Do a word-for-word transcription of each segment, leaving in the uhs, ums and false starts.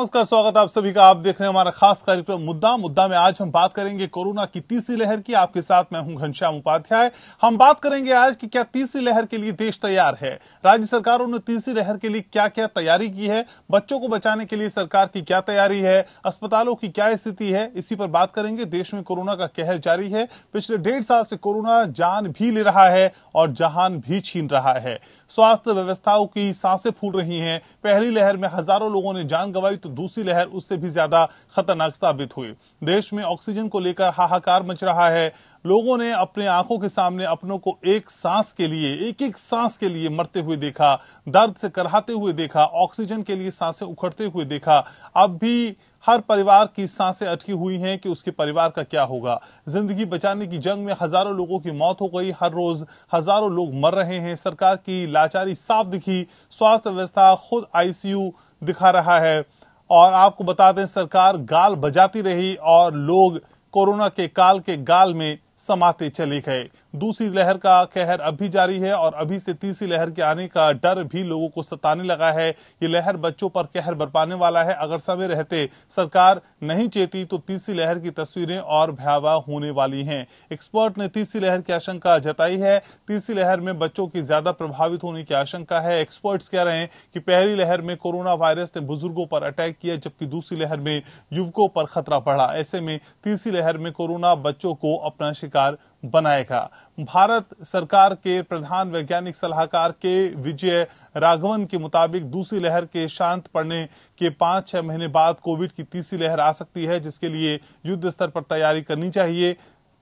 नमस्कार, स्वागत आप सभी का। आप देख रहे हैं हमारा खास कार्यक्रम मुद्दा मुद्दा में आज हम बात करेंगे कोरोना की तीसरी लहर की। आपके साथ मैं हूं घनश्याम उपाध्याय। हम बात करेंगे आज कि क्या तीसरी लहर के लिए देश तैयार है, राज्य सरकारों ने तीसरी लहर के लिए क्या क्या तैयारी की है, बच्चों को बचाने के लिए सरकार की क्या तैयारी है, अस्पतालों की क्या स्थिति है, इसी पर बात करेंगे। देश में कोरोना का कहर जारी है। पिछले डेढ़ साल से कोरोना जान भी ले रहा है और जहान भी छीन रहा है। स्वास्थ्य व्यवस्थाओं की सांसें फूल रही हैं। पहली लहर में हजारों लोगों ने जान गंवाई तो दूसरी लहर उससे भी ज्यादा खतरनाक साबित हुई। देश में ऑक्सीजन को लेकर हाहाकार मच रहा है। लोगों ने अपने आंखों के सामने अपनों को एक सांस के लिए एक एक सांस के लिए मरते हुए देखा, दर्द से कराहते हुए देखा, ऑक्सीजन के लिए सांसें उखड़ते हुए देखा। अब भी हर परिवार की सांसें अटकी हुई हैं कि उसके परिवार का क्या होगा। जिंदगी बचाने की जंग में हजारों लोगों की मौत हो गई। हर रोज हजारों लोग मर रहे हैं। सरकार की लाचारी साफ दिखी। स्वास्थ्य व्यवस्था खुद आईसीयू दिखा रहा है और आपको बता दें, सरकार गाल बजाती रही और लोग कोरोना के काल के गाल में समाते चले गए। दूसरी लहर का कहर अभी जारी है और अभी से तीसरी लहर के आने का डर भी लोगों को सताने लगा है। ये लहर बच्चों पर कहर बरपाने वाला है। अगर समय रहते सरकार नहीं चेती तो तीसरी लहर की तस्वीरें और भयावह होने वाली हैं। एक्सपर्ट ने तीसरी लहर की आशंका जताई है। तीसरी लहर में बच्चों की ज्यादा प्रभावित होने की आशंका है। एक्सपर्ट्स कह रहे हैं कि पहली लहर में कोरोना वायरस ने बुजुर्गों पर अटैक किया, जबकि दूसरी लहर में युवकों पर खतरा बढ़ा। ऐसे में तीसरी लहर में कोरोना बच्चों को अपना शिकार बनाएगा। भारत सरकार के प्रधान वैज्ञानिक सलाहकार के विजय राघवन के मुताबिक दूसरी लहर के शांत पड़ने के पांच छह महीने बाद कोविड की तीसरी लहर आ सकती है, जिसके लिए युद्ध स्तर पर तैयारी करनी चाहिए।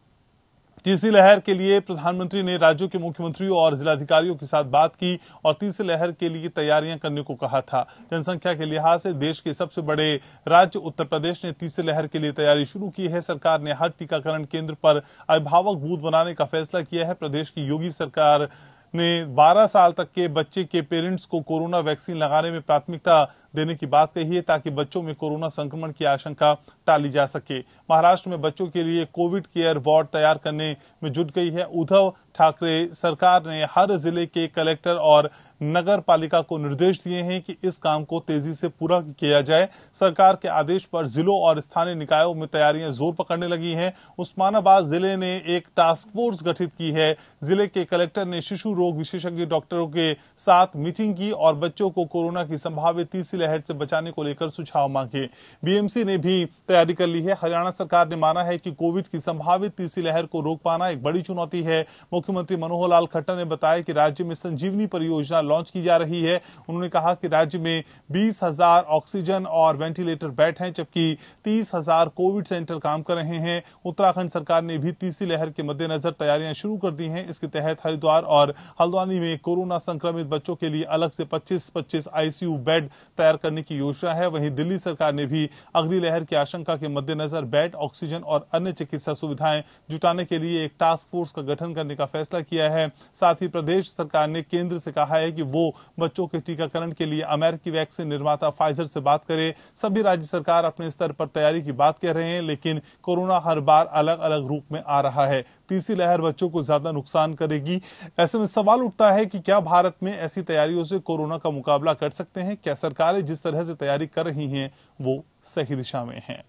तीसरी लहर के लिए प्रधानमंत्री ने राज्यों के मुख्यमंत्रियों और जिलाधिकारियों के साथ बात की और तीसरी लहर के लिए तैयारियां करने को कहा था। जनसंख्या के लिहाज से देश के सबसे बड़े राज्य उत्तर प्रदेश ने तीसरी लहर के लिए तैयारी शुरू की है। सरकार ने हर टीकाकरण केंद्र पर अभिभावक बूथ बनाने का फैसला किया है। प्रदेश की योगी सरकार ने बारह साल तक के बच्चे के पेरेंट्स को कोरोना वैक्सीन लगाने में प्राथमिकता देने की बात कही है, ताकि बच्चों में कोरोना संक्रमण की आशंका टाली जा सके। महाराष्ट्र में बच्चों के लिए कोविड केयर वार्ड तैयार करने में जुट गई है। उद्धव ठाकरे सरकार ने हर जिले के कलेक्टर और नगर पालिका को निर्देश दिए हैं कि इस काम को तेजी से पूरा किया जाए। सरकार के आदेश पर जिलों और स्थानीय निकायों में तैयारियां जोर पकड़ने लगी हैं। उस्मानाबाद जिले ने एक टास्क फोर्स गठित की है। जिले के कलेक्टर ने शिशु रोग विशेषज्ञ डॉक्टरों के साथ मीटिंग की और बच्चों को कोरोना की संभावित तीसरी लहर से बचाने को लेकर सुझाव मांगे। बीएमसी ने भी तैयारी कर ली है। हरियाणा सरकार ने माना है कि कोविड की संभावित तीसरी लहर को रोक पाना एक बड़ी चुनौती है। मुख्यमंत्री मनोहर लाल खट्टर ने बताया कि राज्य में संजीवनी परियोजना लॉन्च की जा रही है। उन्होंने कहा कि राज्य में बीस हजार ऑक्सीजन और वेंटिलेटर बेड हैं, जबकि तीस हजार कोविड सेंटर काम कर रहे हैं। उत्तराखंड सरकार ने भी तीसरी लहर के मद्देनजर तैयारियां शुरू कर दी हैं। इसके तहत हरिद्वार और हल्द्वानी में कोरोना संक्रमित बच्चों के लिए अलग से पच्चीस पच्चीस आईसीयू बेड तैयार करने की योजना है। वहीं दिल्ली सरकार ने भी अगली लहर की आशंका के मद्देनजर बेड, ऑक्सीजन और अन्य चिकित्सा सुविधाएं जुटाने के लिए एक टास्क फोर्स का गठन करने का फैसला किया है। साथ ही प्रदेश सरकार ने केंद्र से कहा है कि वो बच्चों के टीकाकरण के लिए अमेरिकी वैक्सीन निर्माता फाइजर से बात करे। सभी राज्य सरकार अपने स्तर पर तैयारी की बात कर रहे हैं, लेकिन कोरोना हर बार अलग अलग रूप में आ रहा है। तीसरी लहर बच्चों को ज्यादा नुकसान करेगी। ऐसे में सवाल उठता है कि क्या भारत में ऐसी तैयारियों से कोरोना का मुकाबला कर सकते हैं? क्या सरकारें जिस तरह से तैयारी कर रही हैं वो सही दिशा में हैं?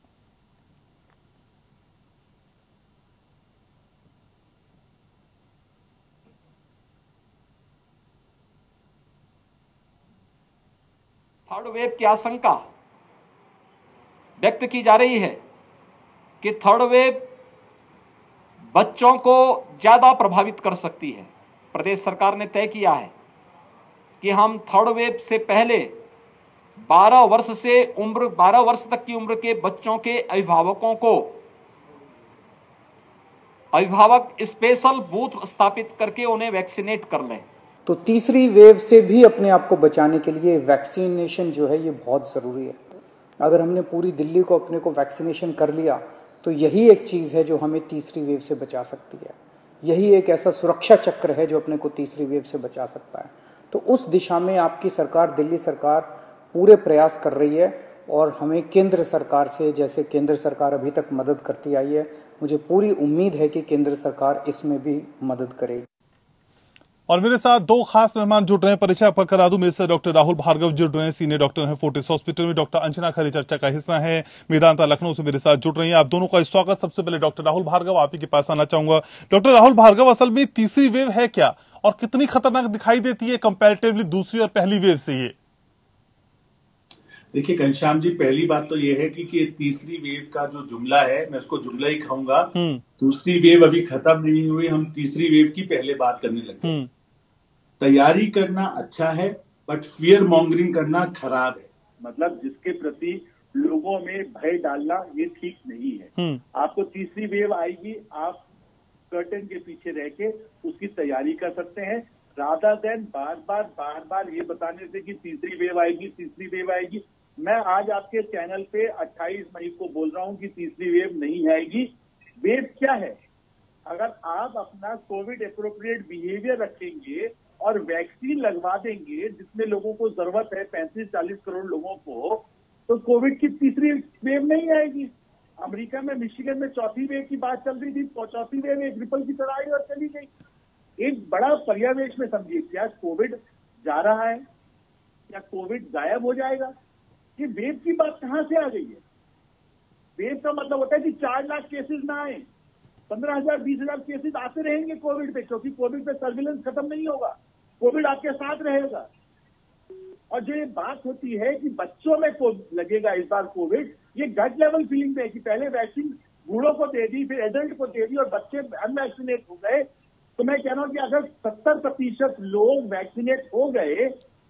थर्ड वेव की आशंका व्यक्त की जा रही है कि थर्ड वेव बच्चों को ज्यादा प्रभावित कर सकती है। प्रदेश सरकार ने तय किया है कि हम थर्ड वेव से पहले बारह वर्ष से उम्र बारह वर्ष तक की उम्र के बच्चों के अभिभावकों को अभिभावक स्पेशल बूथ स्थापित करके उन्हें वैक्सीनेट कर लें। तो तीसरी वेव से भी अपने आप को बचाने के लिए वैक्सीनेशन जो है ये बहुत ज़रूरी है। अगर हमने पूरी दिल्ली को अपने को वैक्सीनेशन कर लिया तो यही एक चीज़ है जो हमें तीसरी वेव से बचा सकती है। यही एक ऐसा सुरक्षा चक्र है जो अपने को तीसरी वेव से बचा सकता है। तो उस दिशा में आपकी सरकार, दिल्ली सरकार पूरे प्रयास कर रही है और हमें केंद्र सरकार से, जैसे केंद्र सरकार अभी तक मदद करती आई है, मुझे पूरी उम्मीद है कि केंद्र सरकार इसमें भी मदद करेगी। और मेरे साथ दो खास मेहमान जुड़ रहे हैं। परिचय आपका करा दूं, मेरे साथ डॉक्टर राहुल भार्गव जुड़ रहे हैं, सीनियर डॉक्टर हैं फोर्टिस हॉस्पिटल में। डॉक्टर अंजना खरे चर्चा का हिस्सा है, मेदांता लखनऊ से मेरे साथ जुड़ रही हैं। आप दोनों का स्वागत। सबसे पहले डॉक्टर राहुल भार्गव, आप ही के पास आना चाहूंगा। डॉक्टर राहुल भार्गव, असल में तीसरी वेव है क्या और कितनी खतरनाक दिखाई देती है कंपैरेटिवली दूसरी और पहली वेव से? ये देखिए घनश्याम जी, पहली बात तो ये है कि, कि तीसरी वेव का जो जुमला है, मैं उसको जुमला ही कहूंगा। दूसरी वेव अभी खत्म नहीं हुई, हम तीसरी वेव की पहले बात करने लगे। तैयारी करना अच्छा है, बट फियर मॉन्गरिंग करना खराब है। मतलब जिसके प्रति लोगों में भय डालना ये ठीक नहीं है। आपको तीसरी वेव आएगी, आप कर्टन के पीछे रह के उसकी तैयारी कर सकते हैं, रादर देन बार बार बार बार ये बताने से कि तीसरी वेव आएगी, तीसरी वेव आएगी। मैं आज आपके चैनल पे अट्ठाईस मई को बोल रहा हूं कि तीसरी वेव नहीं आएगी। वेव क्या है? अगर आप अपना कोविड एप्रोप्रिएट बिहेवियर रखेंगे और वैक्सीन लगवा देंगे, जिसमें लोगों को जरूरत है, पैंतीस चालीस करोड़ लोगों को, तो कोविड की तीसरी वेव नहीं आएगी। अमेरिका में मिशिगन में चौथी वेव की बात चल रही थी, चौथी वेव एक रिपल की तरह आई और चली गई। एक बड़ा पर्यावेश में समझिए, क्या कोविड जा रहा है, क्या कोविड गायब हो जाएगा? ये वेव की बात कहां से आ गई है? वेव का मतलब होता है कि चार लाख केसेस ना आए, पंद्रह हजार बीस हजार केसेस आते रहेंगे कोविड पे, क्योंकि कोविड पे सर्विलेंस खत्म नहीं होगा, कोविड आपके साथ रहेगा। और जो ये बात होती है कि बच्चों में लगेगा इस बार कोविड, ये गट लेवल फीलिंग पे है कि पहले वैक्सीन बूढ़ों को दे दी, फिर एडल्ट को दे दी और बच्चे अनवैक्सीनेट हो गए। तो मैं कह रहा हूं कि अगर सत्तर प्रतिशत लोग वैक्सीनेट हो गए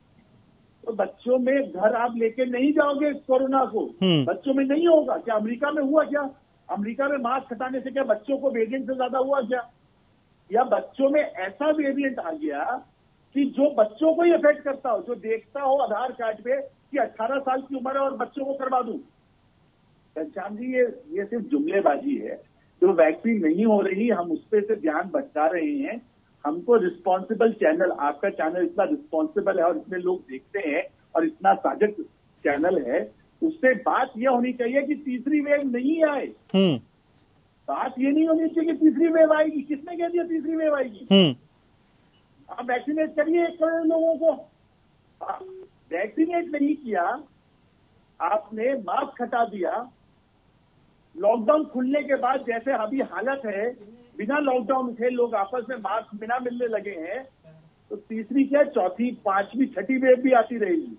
तो बच्चों में घर आप लेके नहीं जाओगे कोरोना को, बच्चों में नहीं होगा। क्या अमेरिका में हुआ? क्या अमेरिका में मास्क हटाने से क्या बच्चों को वेरिएंट से ज्यादा हुआ क्या? या बच्चों में ऐसा वेरिएंट आ गया कि जो बच्चों को ही इफेक्ट करता हो, जो देखता हो आधार कार्ड पे कि अठारह साल की उम्र है और बच्चों को करवा दूं। घनश्याम जी, ये ये सिर्फ जुमलेबाजी है। जो वैक्सीन नहीं हो रही, हम उस पर से ध्यान भटका रहे हैं। हमको रिस्पॉन्सिबल चैनल, आपका चैनल इतना रिस्पॉन्सिबल है और इतने लोग देखते हैं और इतना साजक चैनल है, उससे बात यह होनी चाहिए कि तीसरी वेव नहीं आए। बात ये नहीं होनी चाहिए कि तीसरी वेव आएगी। किसने कह दिया तीसरी वेव आएगी? आप वैक्सीनेट करिए एक करोड़ लोगों को। वैक्सीनेट नहीं किया आपने, मास्क हटा दिया, लॉकडाउन खुलने के बाद जैसे अभी हालत है, बिना लॉकडाउन के लोग आपस में मास्क बिना मिलने लगे हैं, तो तीसरी क्या, चौथी, पांचवी, छठी वेव भी आती रहेगी।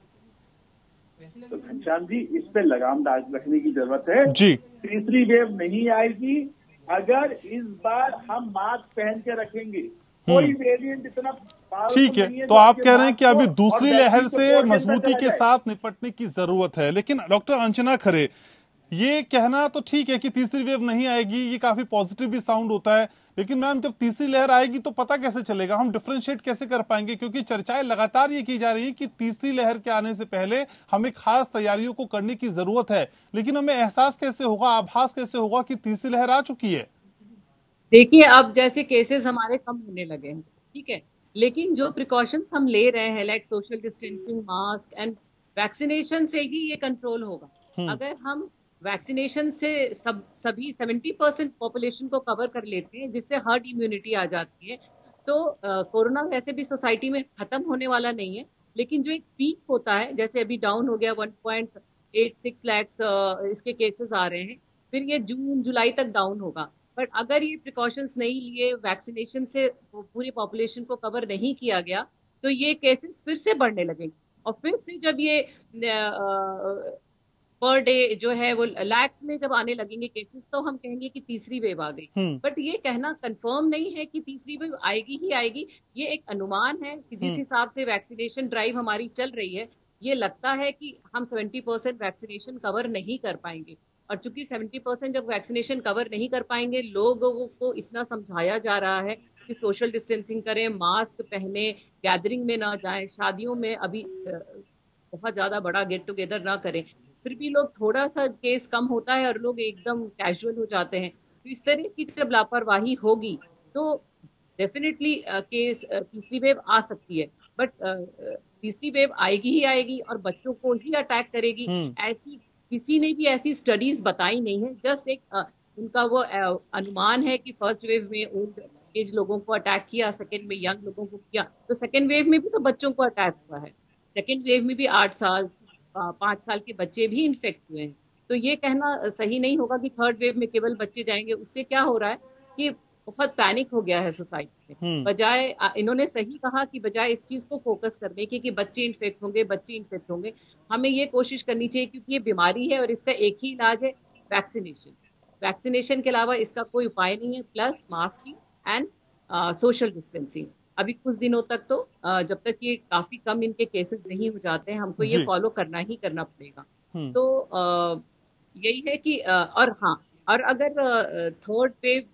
तो घनश्याम जी, इस पे लगाम रखने की जरूरत है जी। तीसरी वेव नहीं आएगी अगर इस बार हम मास्क पहन के रखेंगे। कोई वेरिएंट इतना ठीक है, तो आप कह रहे हैं कि अभी दूसरी लहर से मजबूती के साथ निपटने की जरूरत है। लेकिन डॉक्टर अंजना खरे, ये कहना तो ठीक है कि तीसरी वेव नहीं आएगी, ये काफी पॉजिटिव भी साउंड होता है, लेकिन मैम जब तीसरी लहर आएगी तो पता कैसे चलेगा? हम डिफरेंशिएट कैसे कर पाएंगे? क्योंकि चर्चाएं लगातार ये की जा रही है कि तीसरी लहर के आने से पहले हमें खास तैयारियों को करने की जरूरत है, लेकिन हमें एहसास कैसे होगा, आभास कैसे होगा कि तीसरी लहर आ चुकी है? देखिए, अब जैसे केसेस हमारे कम होने लगे हैं, ठीक है, लेकिन जो प्रिकॉशंस हम ले रहे हैं, like social distancing, mask and vaccination से ही ये कंट्रोल होगा। अगर हम वैक्सीनेशन से सब सभी सत्तर परसेंट पॉपुलेशन को कवर कर लेते हैं, जिससे हर्ड इम्यूनिटी आ जाती है, तो कोरोना वैसे भी सोसाइटी में खत्म होने वाला नहीं है। लेकिन जो एक पीक होता है, जैसे अभी डाउन हो गया one point eight six lakhs इसके केसेस आ रहे हैं, फिर ये जून जुलाई तक डाउन होगा। बट अगर ये प्रिकॉशंस नहीं लिए, वैक्सीनेशन से पूरी पॉपुलेशन को कवर नहीं किया गया, तो ये केसेस फिर से बढ़ने लगेंगे और फिर से जब ये पर डे जो है वो लैक्स में जब आने लगेंगे केसेस, तो हम कहेंगे कि तीसरी वेव आ गई। बट ये कहना कंफर्म नहीं है कि तीसरी वेव आएगी ही आएगी। ये एक अनुमान है कि जिस हिसाब से वैक्सीनेशन ड्राइव हमारी चल रही है, ये लगता है कि हम सत्तर परसेंट वैक्सीनेशन कवर नहीं कर पाएंगे। और चूंकि सत्तर परसेंट जब वैक्सीनेशन कवर नहीं कर पाएंगे, लोगों को इतना समझाया जा रहा है कि सोशल डिस्टेंसिंग करें, मास्क पहने, गैदरिंग में ना जाएं, शादियों में अभी बहुत ज्यादा बड़ा गेट टुगेदर ना करें, फिर भी लोग थोड़ा सा केस कम होता है और लोग एकदम कैजुअल हो जाते हैं। तो इस तरह की जब लापरवाही होगी तो डेफिनेटली केस तीसरी वेव आ सकती है। बट तीसरी वेव आएगी ही आएगी और बच्चों को ही अटैक करेगी, ऐसी किसी ने भी ऐसी स्टडीज बताई नहीं है। जस्ट एक uh, उनका वो uh, अनुमान है कि फर्स्ट वेव में ओल्ड एज लोगों को अटैक किया, सेकेंड में यंग लोगों को किया, तो सेकेंड वेव में भी तो बच्चों को अटैक हुआ है। सेकेंड वेव में भी आठ साल पांच साल के बच्चे भी इन्फेक्ट हुए हैं। तो ये कहना सही नहीं होगा कि थर्ड वेव में केवल बच्चे जाएंगे। उससे क्या हो रहा है कि बहुत पैनिक हो गया है सोसाइटी में। बजाय, इन्होंने सही कहा कि बजाय इस चीज को फोकस करने की कि बच्चे इन्फेक्ट होंगे बच्चे इन्फेक्ट होंगे, हमें ये कोशिश करनी चाहिए, क्योंकि ये बीमारी है और इसका एक ही इलाज है, वैक्सीनेशन। वैक्सीनेशन के अलावा इसका कोई उपाय नहीं है, plus masking and social distancing. अभी कुछ दिनों तक तो uh, जब तक ये काफी कम इनके केसेस नहीं हो जाते हैं, हमको ये फॉलो करना ही करना पड़ेगा। तो uh, यही है कि uh, और हाँ, और अगर थर्ड uh, वेव,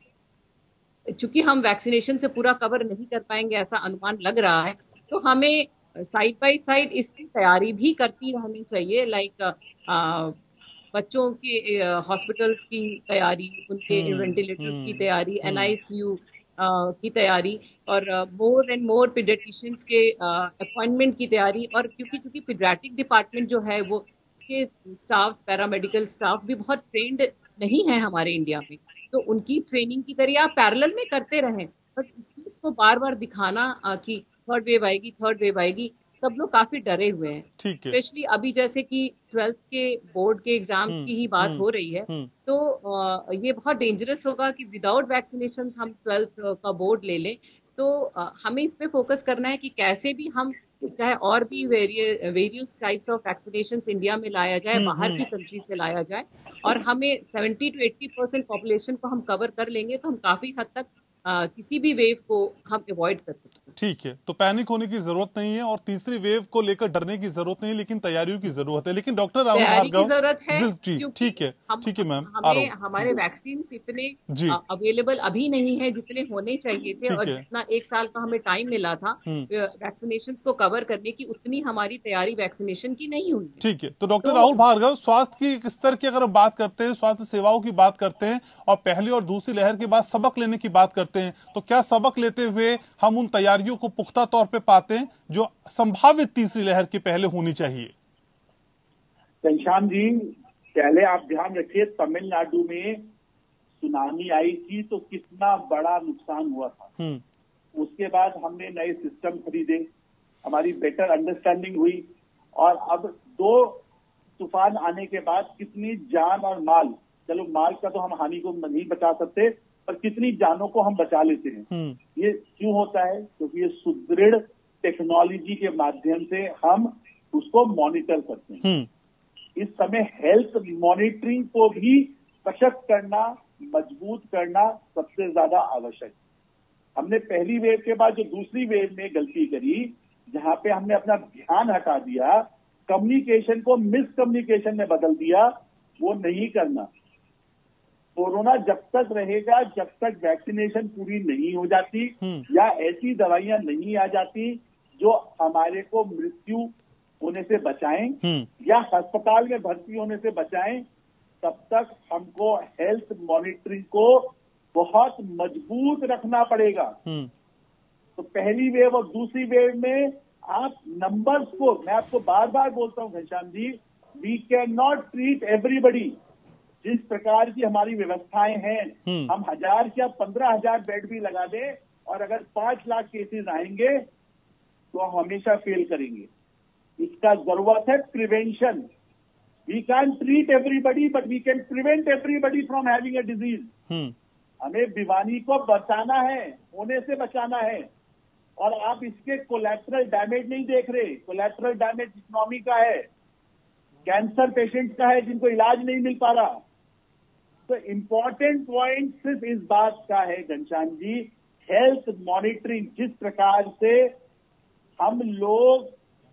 चूंकि हम वैक्सीनेशन से पूरा कवर नहीं कर पाएंगे ऐसा अनुमान लग रहा है, तो हमें साइड बाय साइड इसकी तैयारी भी करती रहनी चाहिए। लाइक बच्चों के हॉस्पिटल्स की तैयारी, उनके वेंटिलेटर्स की तैयारी, एन आई सी यू की तैयारी, और मोर एंड मोर पीडियाट्रिशियंस के अपॉइंटमेंट की तैयारी। और क्योंकि चूंकि पीडियाट्रिक डिपार्टमेंट जो है वो, इसके स्टाफ, पैरामेडिकल स्टाफ भी बहुत ट्रेंड नहीं है हमारे इंडिया में, तो उनकी ट्रेनिंग की तरह आप पैरेलल में करते रहें। बट इस चीज को बार बार दिखाना कि थर्ड वेव आएगी थर्ड वेव आएगी, सब लोग काफी डरे हुए हैं। स्पेशली अभी जैसे कि ट्वेल्थ के बोर्ड के एग्जाम्स की ही बात हो रही है, तो ये बहुत डेंजरस होगा कि विदाउट वैक्सीनेशन हम ट्वेल्थ का बोर्ड ले लें। तो हमें इस पे फोकस करना है कि कैसे भी हम, चाहे और भी various types of vaccinations India में लाया जाए, बाहर की कंट्री से लाया जाए, और हमें seventy to eighty percent population को हम कवर कर लेंगे, तो हम काफी हद तक आ, किसी भी वेव को हम अवॉइड कर सकते हैं। ठीक है, तो पैनिक होने की जरूरत नहीं है और तीसरी वेव को लेकर डरने की जरूरत नहीं, लेकिन तैयारियों की जरूरत है। लेकिन डॉक्टर राहुल भार्गव, की जरूरत है, ठीक है, ठीक है मैम, हमें हमारे वैक्सीन इतने अवेलेबल अभी नहीं है जितने होने चाहिए थे, और जितना एक साल का हमें टाइम मिला था वैक्सीनेशन को कवर करने की, उतनी हमारी तैयारी वैक्सीनेशन की नहीं हुई। ठीक है, तो डॉक्टर राहुल भार्गव, स्वास्थ्य की एक स्तर की अगर हम बात करते हैं, स्वास्थ्य सेवाओं की बात करते हैं, और पहली और दूसरी लहर के बाद सबक लेने की बात करते हैं, तो क्या सबक लेते हुए हम उन तैयारियों को पुख्ता तौर पे पाते हैं जो संभावित तीसरी लहर के पहले होनी चाहिए? घनश्याम जी, पहले आप ध्यान रखिए, तमिलनाडु में सुनामी आई थी तो कितना बड़ा नुकसान हुआ था। उसके बाद हमने नए सिस्टम खरीदे, हमारी बेटर अंडरस्टैंडिंग हुई, और अब दो तूफान आने के बाद कितनी जान और माल, चलो माल का तो हम हानि को नहीं बचा सकते, पर कितनी जानों को हम बचा लेते हैं। ये क्यों होता है? क्योंकि ये सुदृढ़ टेक्नोलॉजी के माध्यम से हम उसको मॉनिटर करते हैं। इस समय हेल्थ मॉनिटरिंग को भी सशक्त करना, मजबूत करना सबसे ज्यादा आवश्यक। हमने पहली वेव के बाद जो दूसरी वेव में गलती करी, जहां पे हमने अपना ध्यान हटा दिया, कम्युनिकेशन को मिस कम्युनिकेशन में बदल दिया, वो नहीं करना। कोरोना जब तक रहेगा, जब तक वैक्सीनेशन पूरी नहीं हो जाती या ऐसी दवाइयां नहीं आ जाती जो हमारे को मृत्यु होने से बचाएं या अस्पताल में भर्ती होने से बचाएं, तब तक हमको हेल्थ मॉनिटरिंग को बहुत मजबूत रखना पड़ेगा। तो पहली वेव और दूसरी वेव में आप नंबर्स को, मैं आपको बार बार बोलता हूं Ghanshyam ji, we can not treat everybody. जिस प्रकार की हमारी व्यवस्थाएं हैं, हम हजार या पंद्रह हजार बेड भी लगा दें, और अगर पांच लाख केसेस आएंगे तो हम हमेशा फेल करेंगे। इसका जरूरत है prevention. We can treat everybody but we can prevent everybody from having a disease. हमें बीमारी को बचाना है, होने से बचाना है। और आप इसके कोलैटरल डैमेज नहीं देख रहे। कोलैटरल डैमेज इकोनॉमी का है, कैंसर पेशेंट्स का है जिनको इलाज नहीं मिल पा रहा। तो इम्पोर्टेंट पॉइंट सिर्फ इस बात का है घनश्याम जी, हेल्थ मॉनिटरिंग। जिस प्रकार से हम लोग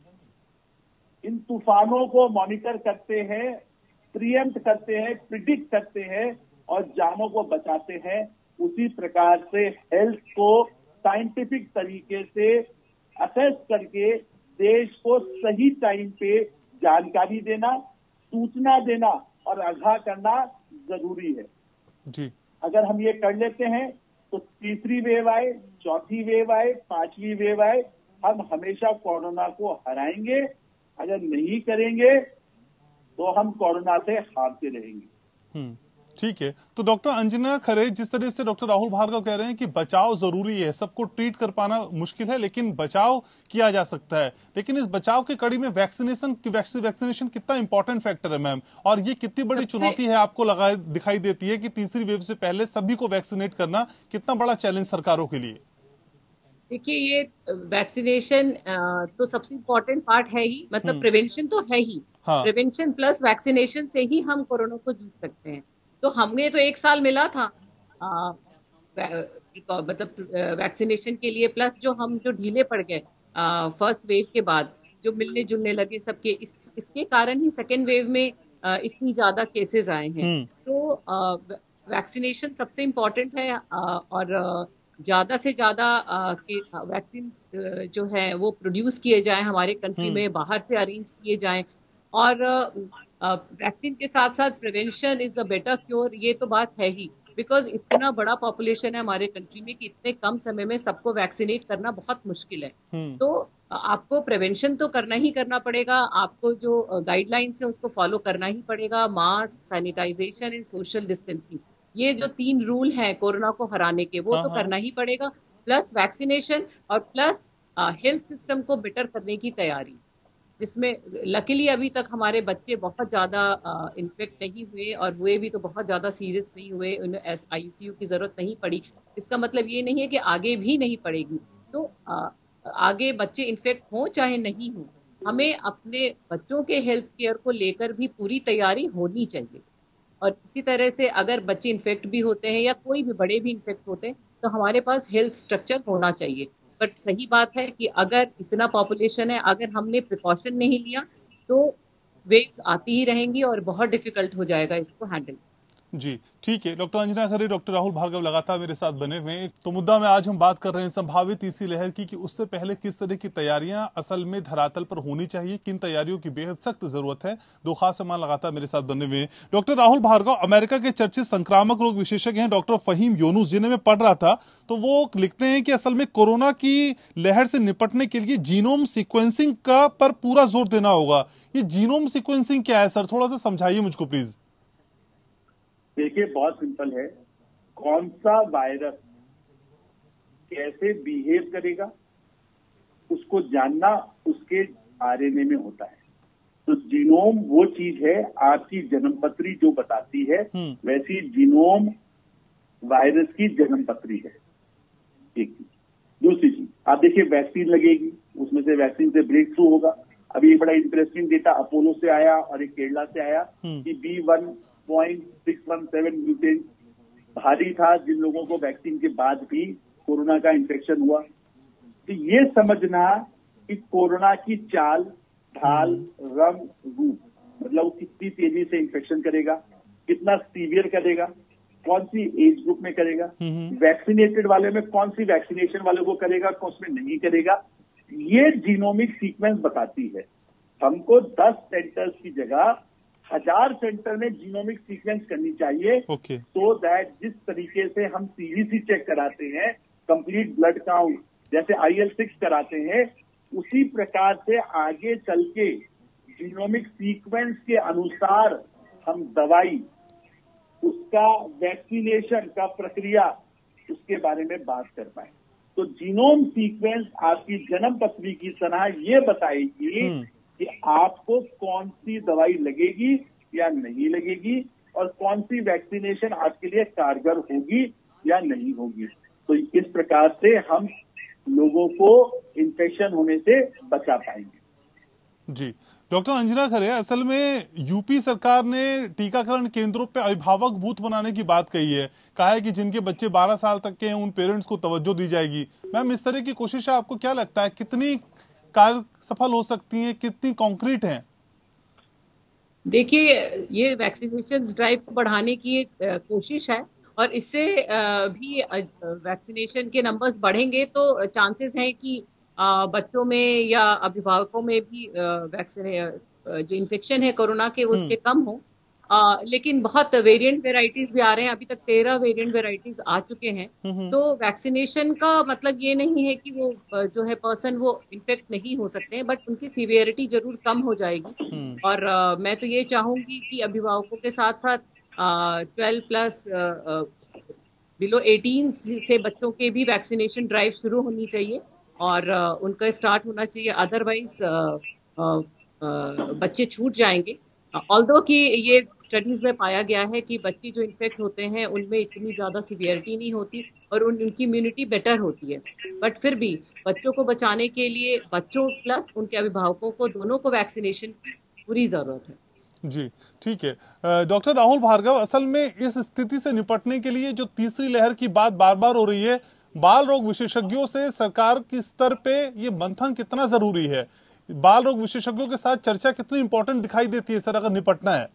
इन तूफानों को मॉनिटर करते हैं, प्रिएम्प्ट करते हैं, प्रिडिक्ट करते हैं और जानों को बचाते हैं, उसी प्रकार से हेल्थ को साइंटिफिक तरीके से असेस करके देश को सही टाइम पे जानकारी देना, सूचना देना और आगाह करना जरूरी है जी। अगर हम ये कर लेते हैं तो तीसरी वेव आए, चौथी वेव आए, पांचवी वेव आए, हम हमेशा कोरोना को हराएंगे। अगर नहीं करेंगे तो हम कोरोना से हारते रहेंगे। ठीक है, तो डॉक्टर अंजना खरे, जिस तरह से डॉक्टर राहुल भार्गव कह रहे हैं कि बचाव जरूरी है, सबको ट्रीट कर पाना मुश्किल है, लेकिन बचाव किया जा सकता है, लेकिन इस बचाव की कड़ी में वैक्सीनेशन वैक्सीनेशन कितना इंपॉर्टेंट फैक्टर है मैम, और ये कितनी बड़ी चुनौती है आपको लगा दिखाई देती है कि तीसरी वेव से पहले सभी को वैक्सीनेट करना कितना बड़ा चैलेंज सरकारों के लिए? देखिए, ये वैक्सीनेशन तो सबसे इम्पोर्टेंट पार्ट है ही, मतलब प्रिवेंशन तो है ही। हाँ। प्रिवेंशन प्लस वैक्सीनेशन से ही हम कोरोना को जीत सकते हैं। तो हमने तो एक साल मिला था आ, मतलब वैक्सीनेशन के लिए, प्लस जो हम जो ढीले पड़ गए फर्स्ट वेव के बाद, जो मिलने जुलने लगे सबके, इस इसके कारण ही सेकेंड वेव में आ, इतनी ज्यादा केसेस आए हैं। तो वैक्सीनेशन सबसे इम्पोर्टेंट है, आ, और ज्यादा से ज्यादा वैक्सीन जो है वो प्रोड्यूस किए जाएं हमारे कंट्री में, बाहर से अरेंज किए जाएं, और वैक्सीन के साथ साथ prevention is a better cure, ये तो बात है ही, बिकॉज इतना बड़ा पॉपुलेशन है हमारे कंट्री में कि इतने कम समय में सबको वैक्सीनेट करना बहुत मुश्किल है। तो आपको प्रिवेंशन तो करना ही करना पड़ेगा, आपको जो गाइडलाइंस है उसको फॉलो करना ही पड़ेगा, mask, sanitization and social distancing, ये जो तीन रूल हैं कोरोना को हराने के, वो तो करना ही पड़ेगा, प्लस वैक्सीनेशन और प्लस हेल्थ सिस्टम को बेटर करने की तैयारी, जिसमें लकीली अभी तक हमारे बच्चे बहुत ज्यादा इन्फेक्ट नहीं हुए, और हुए भी तो बहुत ज्यादा सीरियस नहीं हुए, उन्हें आईसीयू की जरूरत नहीं पड़ी। इसका मतलब ये नहीं है कि आगे भी नहीं पड़ेगी। तो आ, आगे बच्चे इन्फेक्ट हों चाहे नहीं हो, हमें अपने बच्चों के हेल्थ केयर को लेकर भी पूरी तैयारी होनी चाहिए। और इसी तरह से अगर बच्चे इन्फेक्ट भी होते हैं या कोई भी बड़े भी इन्फेक्ट होते हैं, तो हमारे पास हेल्थ स्ट्रक्चर होना चाहिए। बट सही बात है कि अगर इतना पॉपुलेशन है, अगर हमने प्रिकॉशन नहीं लिया तो वेव्स आती ही रहेंगी और बहुत डिफिकल्ट हो जाएगा इसको हैंडल। जी ठीक है, डॉक्टर अंजना खरे, डॉक्टर राहुल भार्गव लगातार मेरे साथ बने हुए हैं। तो मुद्दा में आज हम बात कर रहे हैं संभावित तीसरी लहर की, कि उससे पहले किस तरह की तैयारियां असल में धरातल पर होनी चाहिए, किन तैयारियों की बेहद सख्त जरूरत है। दो खास मेहमान लगातार मेरे साथ बने हुए हैं। डॉक्टर राहुल भार्गव, अमेरिका के चर्चित संक्रामक रोग विशेषज्ञ हैं डॉक्टर फहीम यूनुस, जिन्हें मैं पढ़ रहा था, तो वो लिखते हैं कि असल में कोरोना की लहर से निपटने के लिए जीनोम सिक्वेंसिंग का पर पूरा जोर देना होगा। ये जीनोम सिक्वेंसिंग क्या है सर, थोड़ा सा समझाइए मुझको प्लीज। देखिए, बहुत सिंपल है, कौन सा वायरस कैसे बिहेव करेगा उसको जानना उसके आरएनए में होता है। तो जीनोम वो चीज है, आपकी जन्मपत्री जो बताती है, वैसी जीनोम वायरस की जन्मपत्री है। एक चीज। दूसरी चीज, आप देखिए वैक्सीन लगेगी, उसमें से वैक्सीन से ब्रेक थ्रू होगा। अभी एक बड़ा इंटरेस्टिंग डेटा अपोलो से आया और एक केरला से आया कि B one point six one seven mutant भारी था, जिन लोगों को वैक्सीन के बाद भी कोरोना का इन्फेक्शन हुआ। तो ये समझना कि कोरोना की चाल, ढाल, रंग, रूप, मतलब वो कितनी तेजी से इन्फेक्शन करेगा, कितना सीवियर करेगा, कौन सी एज ग्रुप में करेगा, वैक्सीनेटेड वाले में कौन सी वैक्सीनेशन वाले को करेगा, कौन उसमें नहीं करेगा, ये जीनोमिक सीक्वेंस बताती है। हमको दस सेंटर्स की जगह हजार सेंटर में जीनोमिक सीक्वेंस करनी चाहिए, okay. so that जिस तरीके से हम सीवीसी चेक कराते हैं, कंप्लीट ब्लड काउंट, जैसे आई एल सिक्स कराते हैं, उसी प्रकार से आगे चल के जीनोमिक सीक्वेंस के अनुसार हम दवाई, उसका वैक्सीनेशन का प्रक्रिया, उसके बारे में बात कर पाए। तो जीनोम सीक्वेंस आपकी जन्म पत्री की तरह ये बताएगी कि आपको कौन सी दवाई लगेगी या नहीं लगेगी, और कौन सी वैक्सीनेशन आपके लिए कारगर होगी या नहीं होगी। तो इस प्रकार से हम लोगों को इन्फेक्शन होने से बचा पाएंगे। जी डॉक्टर अंजना खरे, असल में यूपी सरकार ने टीकाकरण केंद्रों पे अभिभावक बूथ बनाने की बात कही है, कहा है कि जिनके बच्चे बारह साल तक के हैं उन पेरेंट्स को तवज्जो दी जाएगी। मैम, इस तरह की कोशिश आपको क्या लगता है कितनी कार्य सफल हो सकती है, कितनी कॉन्क्रीट है? देखिए, ये वैक्सीनेशन ड्राइव को बढ़ाने की एक कोशिश है, और इससे भी वैक्सीनेशन के नंबर्स बढ़ेंगे तो चांसेस हैं कि बच्चों में या अभिभावकों में भी वैक्सीन जो इन्फेक्शन है कोरोना के उसके कम हो। आ, लेकिन बहुत वेरिएंट वेराइटीज भी आ रहे हैं, अभी तक तेरह वेरिएंट वेराइटीज आ चुके हैं। तो वैक्सीनेशन का मतलब ये नहीं है कि वो जो है पर्सन वो इन्फेक्ट नहीं हो सकते हैं, बट उनकी सीवियरिटी जरूर कम हो जाएगी। और आ, मैं तो ये चाहूंगी कि अभिभावकों के साथ साथ ट्वेल्व प्लस बिलो एटीन से बच्चों के भी वैक्सीनेशन ड्राइव शुरू होनी चाहिए और uh, उनका स्टार्ट होना चाहिए, अदरवाइज uh, uh, uh, बच्चे छूट जाएंगे। ऑल्दो कि ये स्टडीज में पाया गया है कि बच्चे जो इन्फेक्ट होते हैं उनमें इतनी ज्यादा सीवियरिटी नहीं होती और उन, उनकी इम्यूनिटी बेटर होती है, बट फिर भी बच्चों को बचाने के लिए बच्चों प्लस उनके अभिभावकों को दोनों को वैक्सीनेशन पूरी जरूरत है। जी ठीक है। डॉक्टर राहुल भार्गव, असल में इस स्थिति से निपटने के लिए जो तीसरी लहर की बात बार बार हो रही है, बाल रोग विशेषज्ञों से सरकार के स्तर पे ये मंथन कितना जरूरी है? बाल रोग विशेषज्ञों के साथ चर्चा कितनी इंपॉर्टेंट दिखाई देती है सर अगर निपटना है?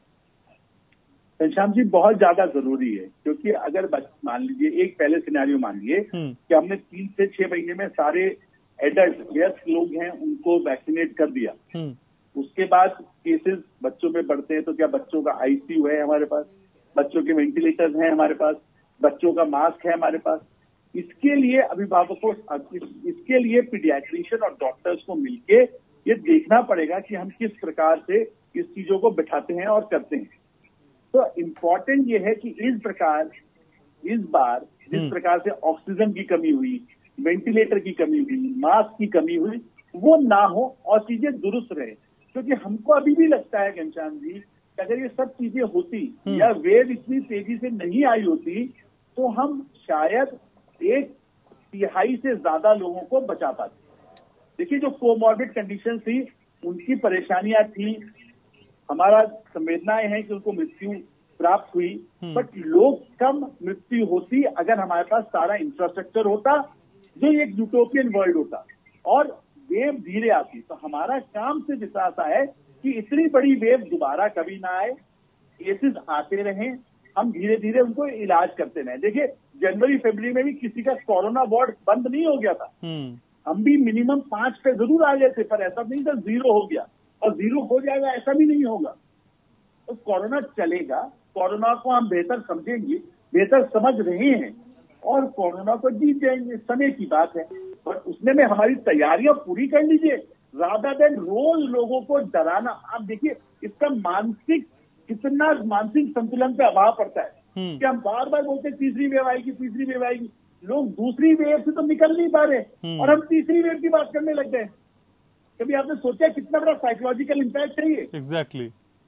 घनश्याम जी बहुत ज्यादा जरूरी है, क्योंकि अगर मान लीजिए एक पहले सिनेरियो मान लिए कि हमने तीन से छह महीने में सारे एडल्ट वयस्क लोग हैं उनको वैक्सीनेट कर दिया, उसके बाद केसेस बच्चों में बढ़ते हैं तो क्या बच्चों का आईसीयू है हमारे पास, बच्चों के वेंटिलेटर्स हैं हमारे पास, बच्चों का मास्क है हमारे पास। इसके लिए अभिभावकों इस, इसके लिए पीडियाट्रिशियन और डॉक्टर्स को मिलके ये देखना पड़ेगा कि हम किस प्रकार से इस चीजों को बिठाते हैं और करते हैं। तो इम्पोर्टेंट ये है कि इस प्रकार इस बार जिस प्रकार से ऑक्सीजन की कमी हुई, वेंटिलेटर की कमी हुई, मास्क की कमी हुई, वो ना हो और चीजें दुरुस्त रहे। क्योंकि हमको अभी भी लगता है घनश्याम जी कि अगर ये सब चीजें होती या वेव इतनी तेजी से नहीं आई होती तो हम शायद एक तिहाई से ज्यादा लोगों को बचा पाते। देखिए जो कोमॉर्बिड कंडीशन थी उनकी परेशानियां थी, हमारा संवेदनाएं हैं कि उनको मृत्यु प्राप्त हुई, बट लोग कम मृत्यु होती अगर हमारे पास सारा इंफ्रास्ट्रक्चर होता जो एक यूटोपियन वर्ल्ड होता और वेव धीरे आती। तो हमारा काम से विश्वास है कि इतनी बड़ी वेव दोबारा कभी ना आए, केसेस आते रहें, हम धीरे धीरे उनको इलाज करते रहें। देखिए जनवरी फरवरी में भी किसी का कोरोना वार्ड बंद नहीं हो गया था, हम भी मिनिमम पांच पे जरूर आ गए थे, पर ऐसा नहीं था जीरो हो गया और जीरो हो जाएगा ऐसा भी नहीं होगा। तो कोरोना चलेगा, कोरोना को हम बेहतर समझेंगे, बेहतर समझ रहे हैं और कोरोना को जीत जाएंगे, समय की बात है। और उसमें में हमारी तैयारियां पूरी कर लीजिए रादर देन रोज लोगों को डराना। आप देखिए इसका मानसिक कितना मानसिक संतुलन पे अभाव पड़ता है कि हम बार बार बोलते तीसरी वेव आएगी तीसरी वेव आएगी, लोग दूसरी वेव से तो निकल नहीं पा रहे और हम तीसरी वेव की बात करने लग गए। कभी आपने सोचा कितना बड़ा साइकोलॉजिकल इंपैक्ट है ये? एग्जैक्टली।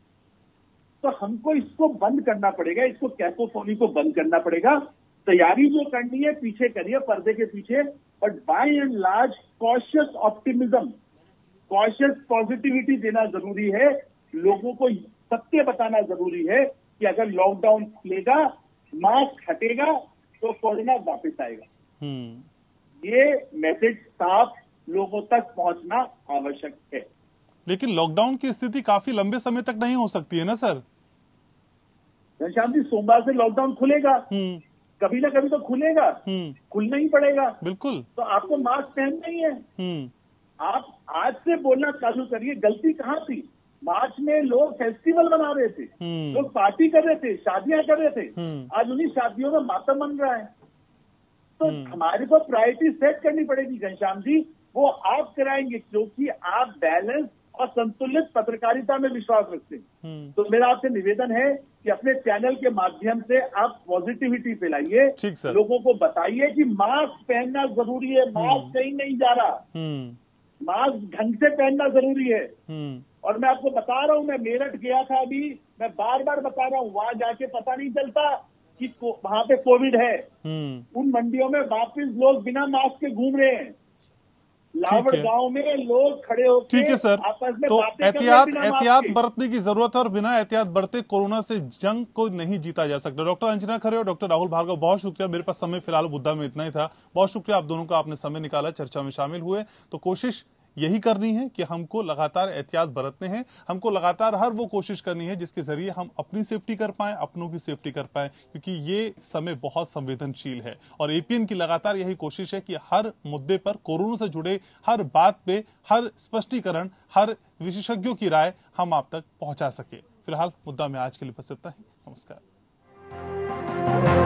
तो हमको इसको बंद करना पड़ेगा, इसको कैकोफोनी को बंद करना पड़ेगा। तैयारी जो करनी है पीछे करिए पर्दे के पीछे, but by and large cautious optimism, cautious positivity देना जरूरी है। लोगों को सत्य बताना जरूरी है कि अगर लॉकडाउन खुलेगा, मास्क हटेगा तो कोरोना वापस आएगा। ये मैसेज साफ लोगों तक पहुंचना आवश्यक है। लेकिन लॉकडाउन की स्थिति काफी लंबे समय तक नहीं हो सकती है ना सर? घनश्याम जी सोमवार से लॉकडाउन खुलेगा, कभी ना कभी तो खुलेगा, खुलना ही पड़ेगा। बिल्कुल। तो आपको मास्क पहनना ही है। आप आज से बोलना चालू करिए गलती कहाँ थी। मार्च में लोग फेस्टिवल मना रहे थे, लोग पार्टी कर रहे थे, शादियां कर रहे थे, आज उन्हीं शादियों में मातम बन रहा है। तो हमारे को प्रायोरिटी सेट करनी पड़ेगी घनश्याम जी, वो आप कराएंगे क्योंकि आप बैलेंस और संतुलित पत्रकारिता में विश्वास रखते हैं। तो मेरा आपसे निवेदन है कि अपने चैनल के माध्यम से आप पॉजिटिविटी फैलाइए, लोगों को बताइए कि मास्क पहनना जरूरी है, मास्क कहीं नहीं जा रहा, मास्क ढंग से पहनना जरूरी है। और मैं आपको बता रहा हूं, मैं मेरठ गया था अभी, मैं बार बार बता रहा हूं, वहां जाके पता नहीं चलता कि वहां पे कोविड है। उन मंडियों में वापिस लोग बिना मास्क के घूम रहे हैं। लावड़ गांव में लोग खड़े होकर ठीक है सर, तो एहतियात एहतियात बरतने की जरूरत है और बिना एहतियात बरते कोरोना से जंग को नहीं जीता जा सकता। डॉक्टर अंजना खरे और डॉक्टर राहुल भार्गव, बहुत शुक्रिया। मेरे पास समय फिलहाल मुद्दा में इतना ही था। बहुत शुक्रिया आप दोनों का, आपने समय निकाला, चर्चा में शामिल हुए। तो कोशिश यही करनी है कि हमको लगातार एहतियात बरतने हैं, हमको लगातार हर वो कोशिश करनी है जिसके जरिए हम अपनी सेफ्टी कर पाएं, अपनों की सेफ्टी कर पाएं, क्योंकि ये समय बहुत संवेदनशील है। और एपीएन की लगातार यही कोशिश है कि हर मुद्दे पर, कोरोना से जुड़े हर बात पे, हर स्पष्टीकरण, हर विशेषज्ञों की राय हम आप तक पहुंचा सके। फिलहाल मुद्दा में आज के लिए बस इतना ही। नमस्कार।